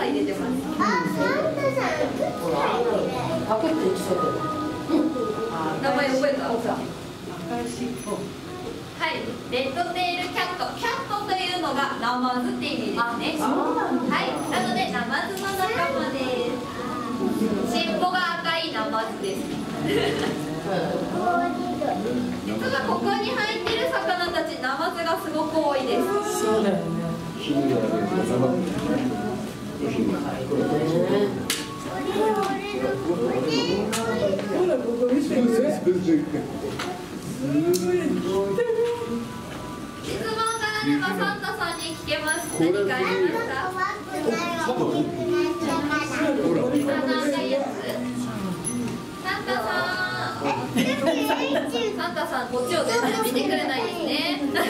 い出てます。名前覚えた？はい、レッドテールキャット。キャットというのがナマズって意味ですね。はい、なのでナマズの仲間です。尻尾が赤いナマズです。実はここに入ってる魚たち、ナマズがすごく多いです。 そうだよね。 質問があればサンタさんに聞けます。何かありますか？サンタさん、こっちを全然見てくれないですね。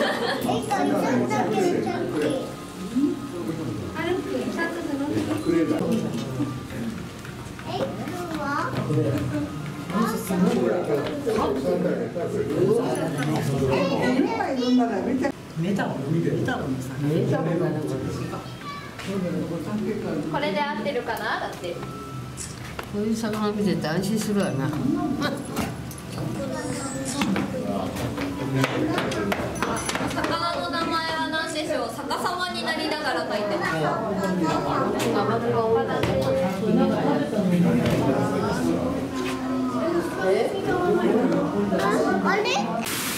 これで合ってるかな？だって。 こういう魚見てて安心するわな。 魚の名前は何でしょう。逆さまになりながら書いてます。 あれ？